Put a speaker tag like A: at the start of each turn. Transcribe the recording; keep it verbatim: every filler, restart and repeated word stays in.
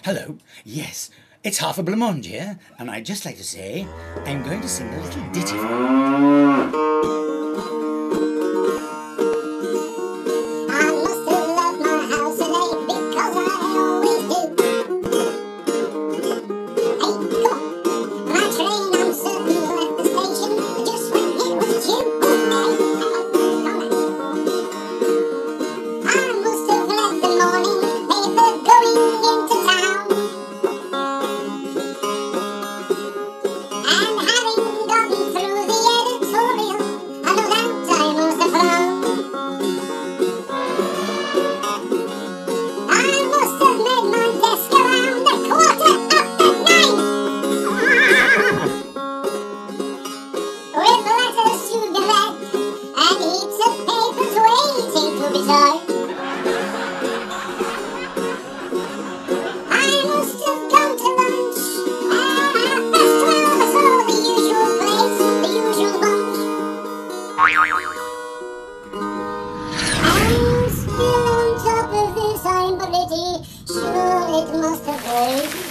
A: Hello, yes, it's half a Blancmange here, and I'd just like to say I'm going to sing a little ditty for you.
B: I must have left my house today because I always do. Hey, come on, my train I'm certain left the station just when it was due. I must have left the morning paper going into town, and having gotten through the editorial, I know that I must have frowned. I must have made my desk around a quarter after nine, with letters to be read and heaps of papers waiting to be signed. I must have gone to lunch at half past twelve, so the usual place, the usual bunch. I'm still on top of this, I'm pretty sure it must have rained.